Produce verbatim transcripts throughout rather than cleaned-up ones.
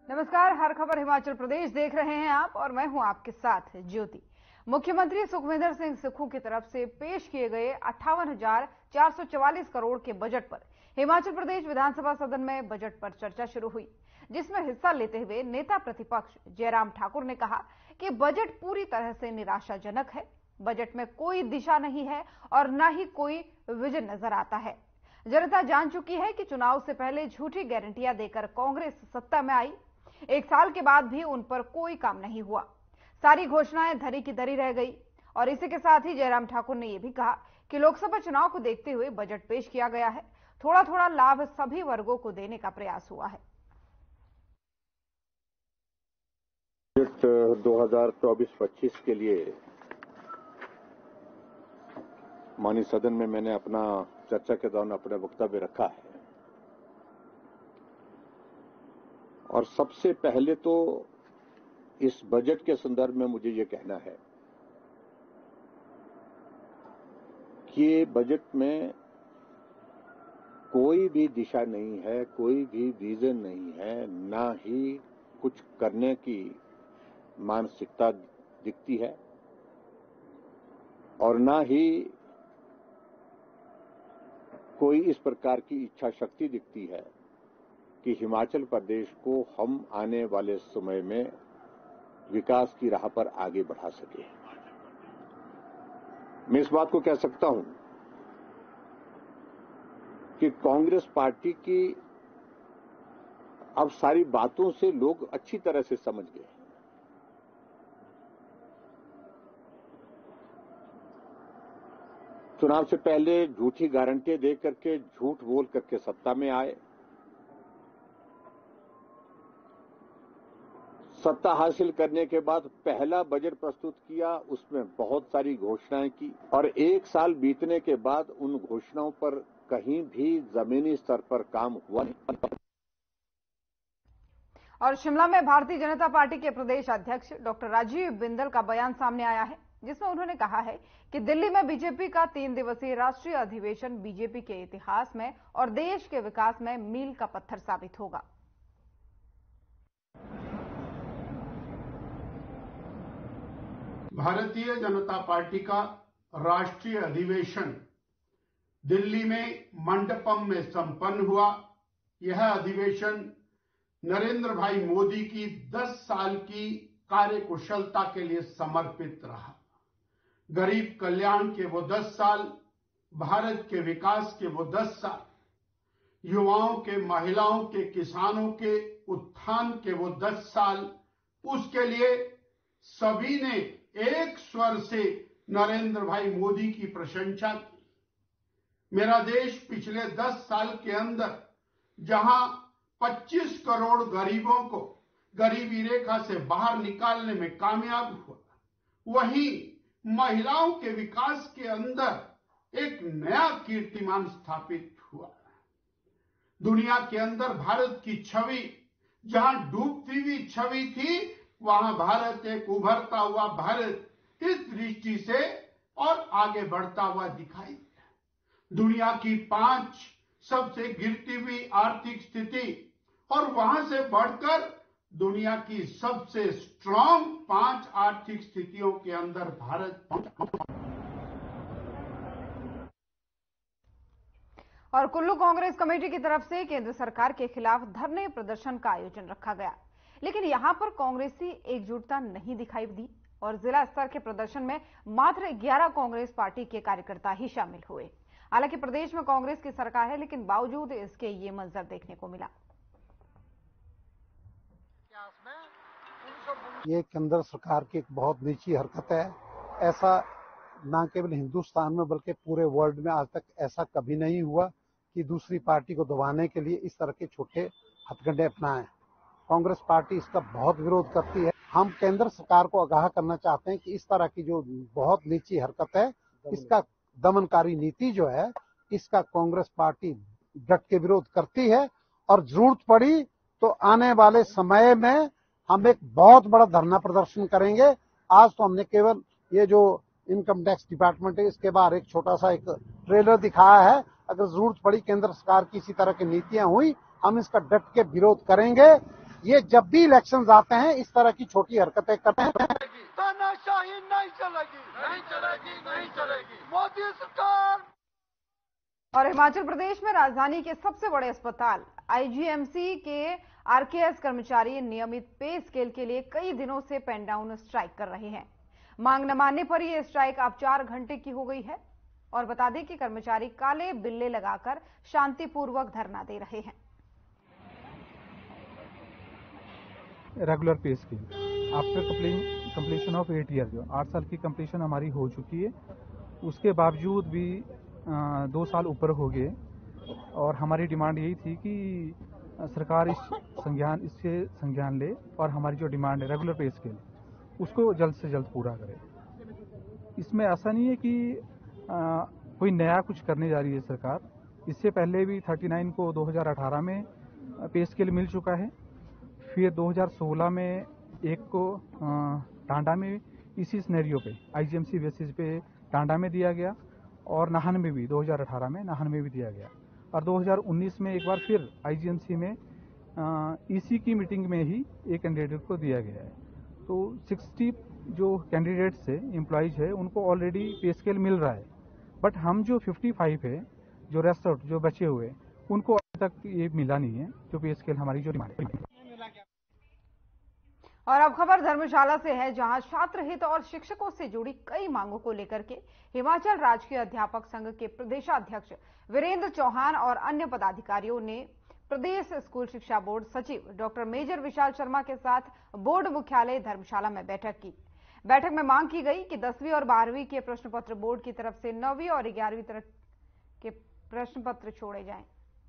नमस्कार, हर खबर हिमाचल प्रदेश देख रहे हैं आप और मैं हूं आपके साथ ज्योति। मुख्यमंत्री सुखविंदर सिंह सुक्खू की तरफ से पेश किए गए अट्ठावन हजार चार सौ चवालीस करोड़ के बजट पर हिमाचल प्रदेश विधानसभा सदन में बजट पर चर्चा शुरू हुई, जिसमें हिस्सा लेते हुए नेता प्रतिपक्ष जयराम ठाकुर ने कहा कि बजट पूरी तरह से निराशाजनक है। बजट में कोई दिशा नहीं है और न ही कोई विजन नजर आता है। जनता जान चुकी है कि चुनाव से पहले झूठी गारंटियां देकर कांग्रेस सत्ता में आई, एक साल के बाद भी उन पर कोई काम नहीं हुआ। सारी घोषणाएं धरी की धरी रह गई। और इसी के साथ ही जयराम ठाकुर ने यह भी कहा कि लोकसभा चुनाव को देखते हुए बजट पेश किया गया है, थोड़ा थोड़ा लाभ सभी वर्गों को देने का प्रयास हुआ है। बजट दो हज़ार चौबीस पच्चीस के लिए माननीय सदन में मैंने अपना चर्चा के दौरान अपना वक्तव्य रखा है। और सबसे पहले तो इस बजट के संदर्भ में मुझे ये कहना है कि बजट में कोई भी दिशा नहीं है, कोई भी विजन नहीं है, ना ही कुछ करने की मानसिकता दिखती है और ना ही कोई इस प्रकार की इच्छा शक्ति दिखती है कि हिमाचल प्रदेश को हम आने वाले समय में विकास की राह पर आगे बढ़ा सके। मैं इस बात को कह सकता हूं कि कांग्रेस पार्टी की अब सारी बातों से लोग अच्छी तरह से समझ गए। चुनाव से पहले झूठी गारंटी दे करके, झूठ बोल करके सत्ता में आए। सत्ता हासिल करने के बाद पहला बजट प्रस्तुत किया, उसमें बहुत सारी घोषणाएं की और एक साल बीतने के बाद उन घोषणाओं पर कहीं भी जमीनी स्तर पर काम हुआ नहीं। और शिमला में भारतीय जनता पार्टी के प्रदेश अध्यक्ष डॉक्टर राजीव बिंदल का बयान सामने आया है, जिसमें उन्होंने कहा है कि दिल्ली में बीजेपी का तीन दिवसीय राष्ट्रीय अधिवेशन बीजेपी के इतिहास में और देश के विकास में मील का पत्थर साबित होगा। भारतीय जनता पार्टी का राष्ट्रीय अधिवेशन दिल्ली में मंडपम में संपन्न हुआ। यह अधिवेशन नरेंद्र भाई मोदी की दस साल की कार्यकुशलता के लिए समर्पित रहा। गरीब कल्याण के वो दस साल, भारत के विकास के वो दस साल, युवाओं के, महिलाओं के, किसानों के उत्थान के वो दस साल, उसके लिए सभी ने एक स्वर से नरेंद्र भाई मोदी की प्रशंसा की। मेरा देश पिछले दस साल के अंदर जहां पच्चीस करोड़ गरीबों को गरीबी रेखा से बाहर निकालने में कामयाब हुआ, वहीं महिलाओं के विकास के अंदर एक नया कीर्तिमान स्थापित हुआ। दुनिया के अंदर भारत की छवि जहां डूबती हुई छवि थी, वहां भारत एक उभरता हुआ भारत इस दृष्टि से और आगे बढ़ता हुआ दिखाई दिया। दुनिया की पांच सबसे गिरती हुई आर्थिक स्थिति और वहां से बढ़कर दुनिया की सबसे स्ट्रांग पांच आर्थिक स्थितियों के अंदर भारत पहुंचा। और कुल्लू कांग्रेस कमेटी की तरफ से केंद्र सरकार के खिलाफ धरने प्रदर्शन का आयोजन रखा गया, लेकिन यहां पर कांग्रेसी एकजुटता नहीं दिखाई दी और जिला स्तर के प्रदर्शन में मात्र ग्यारह कांग्रेस पार्टी के कार्यकर्ता ही शामिल हुए। हालांकि प्रदेश में कांग्रेस की सरकार है, लेकिन बावजूद इसके ये मंजर देखने को मिला। ये केंद्र सरकार की एक बहुत नीची हरकत है। ऐसा न केवल हिंदुस्तान में बल्कि पूरे वर्ल्ड में आज तक ऐसा कभी नहीं हुआ कि दूसरी पार्टी को दबाने के लिए इस तरह के छोटे हथकंडे अपनाएं। कांग्रेस पार्टी इसका बहुत विरोध करती है। हम केंद्र सरकार को आगाह करना चाहते हैं कि इस तरह की जो बहुत नीची हरकत है, इसका दमनकारी नीति जो है, इसका कांग्रेस पार्टी डट के विरोध करती है और जरूरत पड़ी तो आने वाले समय में हम एक बहुत बड़ा धरना प्रदर्शन करेंगे। आज तो हमने केवल ये जो इनकम टैक्स डिपार्टमेंट है, इसके बाहर एक छोटा सा एक ट्रेलर दिखाया है। अगर जरूरत पड़ी केंद्र सरकार की इसी तरह की नीतियां हुई, हम इसका डट के विरोध करेंगे। ये जब भी इलेक्शंस आते हैं इस तरह की छोटी हरकतें करते हैं। तानाशाही नहीं चलेगी, नहीं चलेगी, नहीं चलेगी। मोदी सरकार। और हिमाचल प्रदेश में राजधानी के सबसे बड़े अस्पताल आईजीएमसी के आरकेएस कर्मचारी नियमित पे स्केल के लिए कई दिनों से पेन डाउन स्ट्राइक कर रहे हैं। मांग न मानने पर यह स्ट्राइक अब चार घंटे की हो गई है। और बता दें कि कर्मचारी काले बिल्ले लगाकर शांतिपूर्वक धरना दे रहे हैं। Regular pay scale after completion of eight year, जो आठ साल की कंप्लीशन हमारी हो चुकी है, उसके बावजूद भी आ, दो साल ऊपर हो गए। और हमारी डिमांड यही थी कि सरकार इस संज्ञान इससे संज्ञान ले और हमारी जो डिमांड है रेगुलर पे स्केल उसको जल्द से जल्द पूरा करे। इसमें ऐसा नहीं है कि आ, कोई नया कुछ करने जा रही है सरकार। इससे पहले भी उनतालीस को दो हज़ार अठारह में पे स्केल मिल चुका है। फिर दो हज़ार सोलह में एक को टांडा में इसी सिनेरियो पे आईजीएमसी बेसिस पे टांडा में दिया गया और नाहन में भी दो हज़ार अठारह में नाहन में भी दिया गया। और दो हज़ार उन्नीस में एक बार फिर आईजीएमसी में ईसी की मीटिंग में ही एक कैंडिडेट को दिया गया है। तो साठ जो कैंडिडेट्स है, एम्प्लॉइज है, उनको ऑलरेडी पे स्केल मिल रहा है। बट हम जो पचपन है, जो रेस्ट आउट जो बचे हुए, उनको अभी तक ये मिला नहीं है जो पे स्केल हमारी जो डिमांड है। और अब खबर धर्मशाला से है, जहां छात्र हित और शिक्षकों से जुड़ी कई मांगों को लेकर के हिमाचल राजकीय अध्यापक संघ के प्रदेशाध्यक्ष वीरेंद्र चौहान और अन्य पदाधिकारियों ने प्रदेश स्कूल शिक्षा बोर्ड सचिव डॉक्टर मेजर विशाल शर्मा के साथ बोर्ड मुख्यालय धर्मशाला में बैठक की। बैठक में मांग की गई कि दसवीं और बारहवीं के प्रश्न पत्र बोर्ड की तरफ से नौवीं और ग्यारहवीं तरह के प्रश्न पत्र छोड़े जाएं।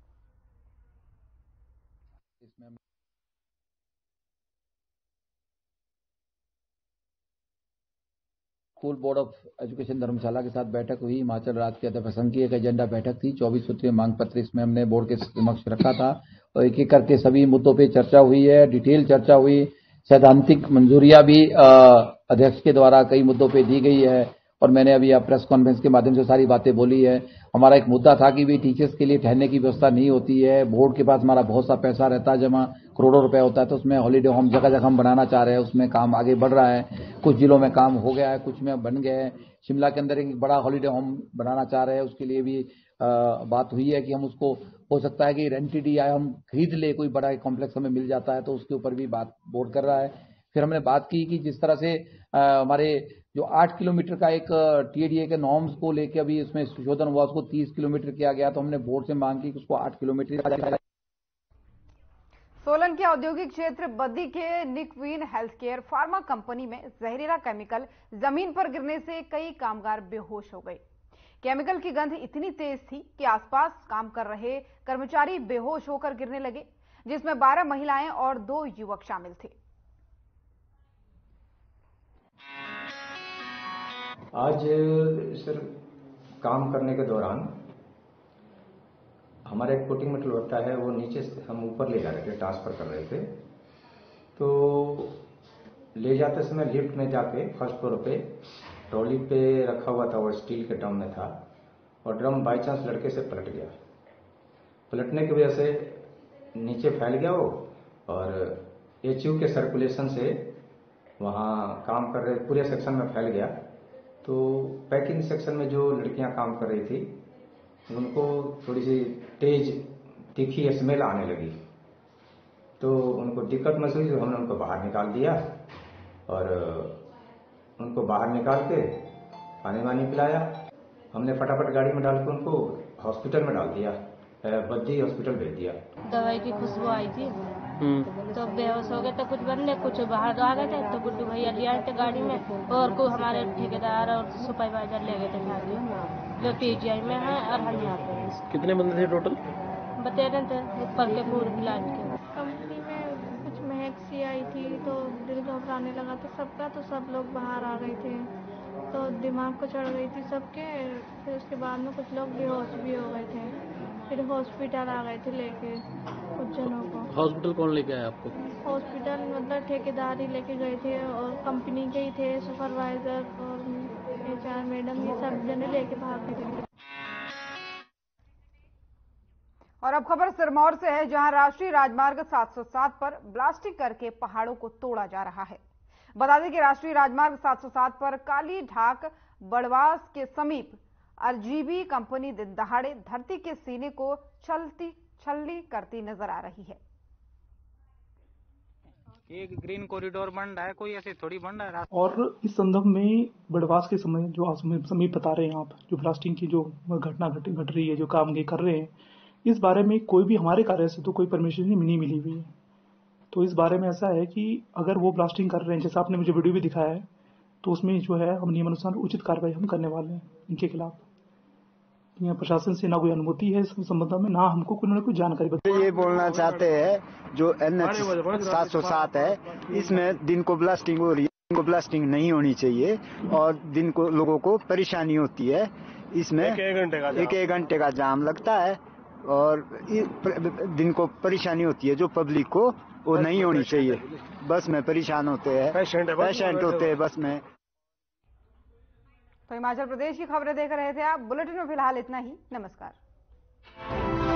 School board of education Dharamshala के साथ बैठक हुई। हिमाचल राज्य अध्यापक संघ की एक एजेंडा बैठक थी। चौबीस सूत्रीय मांग पत्र इसमें हमने बोर्ड के समक्ष रखा था और एक एक करके सभी मुद्दों पे चर्चा हुई है, डिटेल चर्चा हुई। सैद्धांतिक मंजूरियां भी अध्यक्ष के द्वारा कई मुद्दों पे दी गई है और मैंने अभी आप प्रेस कॉन्फ्रेंस के माध्यम से सारी बातें बोली है। हमारा एक मुद्दा था कि भी टीचर्स के लिए ठहरने की व्यवस्था नहीं होती है। बोर्ड के पास हमारा बहुत सा पैसा रहता है जमा, करोड़ों रुपए होता है, तो उसमें हॉलीडे होम जगह जगह हम बनाना चाह रहे हैं। उसमें काम आगे बढ़ रहा है, कुछ जिलों में काम हो गया है, कुछ में बन गए हैं। शिमला के अंदर एक बड़ा हॉलीडे होम बनाना चाह रहे हैं, उसके लिए भी आ, बात हुई है कि हम उसको, हो सकता है कि रेंटेड या हम खरीद ले, कोई बड़ा कॉम्प्लेक्स हमें मिल जाता है, तो उसके ऊपर भी बात बोर्ड कर रहा है। फिर हमने बात की कि जिस तरह से आ, हमारे जो आठ किलोमीटर का एक टीएडीए के नॉर्म्स को लेकर अभी उसमें संशोधन हुआ, उसको तीस किलोमीटर किया गया, तो हमने बोर्ड से मांग की कि उसको आठ किलोमीटर। सोलन के औद्योगिक क्षेत्र बद्दी के निकवीन हेल्थ केयर फार्मा कंपनी में जहरीला केमिकल जमीन पर गिरने से कई कामगार बेहोश हो गए। केमिकल की गंध इतनी तेज थी कि आसपास काम कर रहे कर्मचारी बेहोश होकर गिरने लगे, जिसमें बारह महिलाएं और दो युवक शामिल थे। आज सर काम करने के दौरान हमारा एक कोटिंग मेटल होता है, वो नीचे से हम ऊपर ले जा रहे थे, ट्रांसफर कर रहे थे। तो ले जाते समय लिफ्ट में जाके फर्स्ट फ्लोर पे ट्रॉली पे रखा हुआ था, वो स्टील के ड्रम में था और ड्रम बाई चांस लड़के से पलट गया। पलटने की वजह से नीचे फैल गया वो और एचयू के सर्कुलेशन से वहाँ काम कर रहे पूरे सेक्शन में फैल गया। तो पैकिंग सेक्शन में जो लड़कियां काम कर रही थी उनको थोड़ी सी तेज तीखी स्मेल आने लगी, तो उनको दिक्कत महसूस हुई। हमने उनको बाहर निकाल दिया और उनको बाहर निकाल के पानी वानी पिलाया। हमने फटाफट गाड़ी में डाल के उनको हॉस्पिटल में डाल दिया, बद्दी हॉस्पिटल भेज दिया। दवाई की खुशबू आई थी तो बेहोश हो गए थे, कुछ बंदे कुछ बाहर आ गए थे। तो गुड्डू भैया ले आए थे गाड़ी में और को हमारे ठेकेदार और सुपरवाइजर ले गए थे साथ, जो पीजीआई में है और हम यहाँ पे। कितने बंदे थे टोटल? बता रहे थे ऊपर के पूरे प्लांट के। कंपनी में कुछ महक सी आई थी तो दिल घबराने लगा तो सबका, तो सब लोग बाहर आ गए थे, तो दिमाग को चढ़ गई थी सबके। फिर उसके बाद में कुछ लोग बेहोश भी हो गए थे, फिर हॉस्पिटल आ गए थे लेके कुछ जनों को। हॉस्पिटल कौन लेके आया आपको? हॉस्पिटल मतलब ठेकेदार ही लेके गए थे और कंपनी के ही थे, सुपरवाइजर और एचआर मैडम, ये सब जने लेके भाग गए थे। और अब खबर सिरमौर से है, जहां राष्ट्रीय राजमार्ग सात सौ सात पर ब्लास्टिंग करके पहाड़ों को तोड़ा जा रहा है। बता दें कि राष्ट्रीय राजमार्ग सात सौ सात पर काली ढाक बड़वास के समीप आरजीबी कंपनी दिन दहाड़े धरती के सीने को छलती छलनी करती नजर आ रही है। एक ग्रीन कॉरिडोर बन रहा है, कोई ऐसे थोड़ी बन रहा है। और इस संदर्भ में बड़वास के समय जो आप समीप बता रहे हैं, आप जो ब्लास्टिंग की जो घटना घट घट रही है, जो काम ये कर रहे हैं, इस बारे में कोई भी हमारे कार्य से तो कोई परमिशन नहीं मिली हुई है। तो इस बारे में ऐसा है कि अगर वो ब्लास्टिंग कर रहे हैं, जैसा आपने मुझे वीडियो भी दिखाया है, तो उसमें जो है हम नियमानुसार उचित कार्रवाई हम करने वाले हैं इनके खिलाफ। यहाँ प्रशासन से ना कोई अनुमति है इस संबंध में, ना हमको कोई ना कोई जानकारी बताई। ये बोलना चाहते हैं जो एन एच सात सौ सात है, इसमें दिन को ब्लास्टिंग हो रही है, दिन को ब्लास्टिंग नहीं होनी चाहिए और दिन को लोगों को परेशानी होती है। इसमें एक एक घंटे का जाम लगता है और दिन को परेशानी होती है जो पब्लिक को, वो नहीं होनी चाहिए। बस में परेशान होते हैं, पेशेंट होते हैं बस में। तो हिमाचल प्रदेश की खबरें देख रहे थे आप। बुलेटिन में फिलहाल इतना ही। नमस्कार।